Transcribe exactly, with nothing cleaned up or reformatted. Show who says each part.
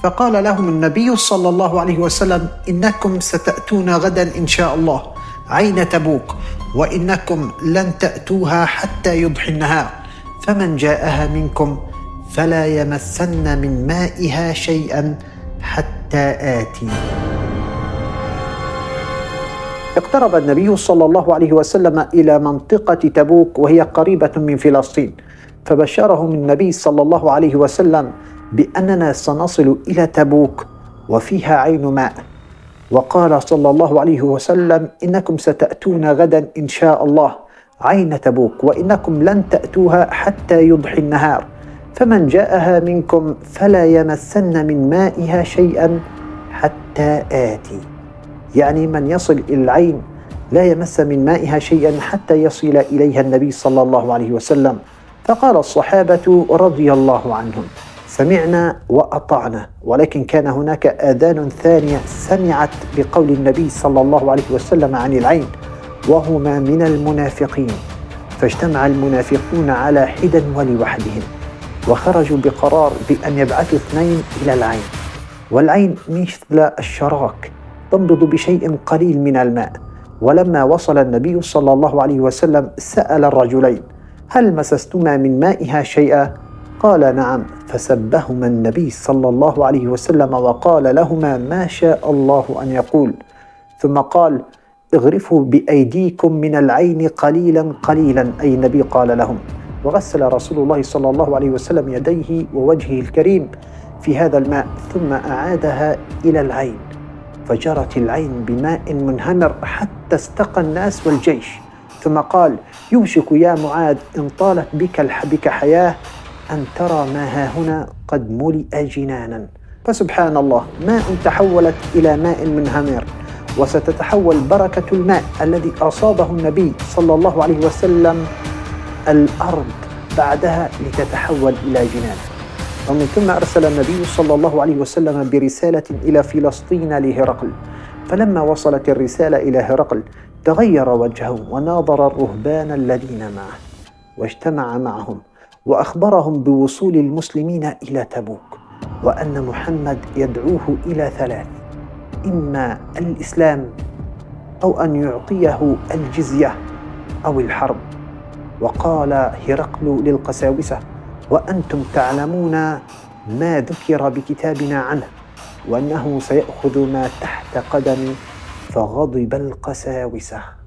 Speaker 1: فقال لهم النبي صلى الله عليه وسلم: إنكم ستأتون غدا إن شاء الله عين تبوك، وإنكم لن تأتوها حتى يضحي النهار، فمن جاءها منكم فلا يمسن من مائها شيئا حتى آتي. اقترب النبي صلى الله عليه وسلم إلى منطقة تبوك وهي قريبة من فلسطين، فبشرهم النبي صلى الله عليه وسلم بأننا سنصل إلى تبوك وفيها عين ماء، وقال صلى الله عليه وسلم: إنكم ستأتون غدا إن شاء الله عين تبوك، وإنكم لن تأتوها حتى يضحي النهار، فمن جاءها منكم فلا يمسن من مائها شيئا حتى آتي. يعني من يصل إلى العين لا يمس من مائها شيئا حتى يصل إليها النبي صلى الله عليه وسلم. فقال الصحابة رضي الله عنهم: سمعنا وأطعنا. ولكن كان هناك آذان ثانية سمعت بقول النبي صلى الله عليه وسلم عن العين، وهما من المنافقين، فاجتمع المنافقون على حد ولوحدهم، وخرجوا بقرار بأن يبعثوا اثنين إلى العين. والعين مثل الشراك تنبض بشيء قليل من الماء. ولما وصل النبي صلى الله عليه وسلم سأل الرجلين: هل مسستما من مائها شيئا؟ قال: نعم. فسبهما النبي صلى الله عليه وسلم وقال لهما ما شاء الله أن يقول، ثم قال: اغرفوا بأيديكم من العين قليلا قليلا، أي النبي قال لهم. وغسل رسول الله صلى الله عليه وسلم يديه ووجهه الكريم في هذا الماء، ثم أعادها إلى العين، فجرت العين بماء منهمر حتى استقى الناس والجيش. ثم قال: يوشك يا معاذ إن طالت بك بك حياة أن ترى ما هاهنا قد ملئ جنانا. فسبحان الله، ماء تحولت إلى ماء منهمر، وستتحول بركة الماء الذي أصابه النبي صلى الله عليه وسلم الأرض بعدها لتتحول إلى جنان. ومن ثم أرسل النبي صلى الله عليه وسلم برسالة إلى فلسطين لهرقل، فلما وصلت الرسالة إلى هرقل تغير وجهه وناظر الرهبان الذين معه واجتمع معهم، وأخبرهم بوصول المسلمين إلى تبوك، وأن محمد يدعوه إلى ثلاث: إما الإسلام، أو أن يعطيه الجزية، أو الحرب. وقال هرقل للقساوسة: وأنتم تعلمون ما ذكر بكتابنا عنه، وأنه سيأخذ ما تحت قدمي. فغضب القساوسة.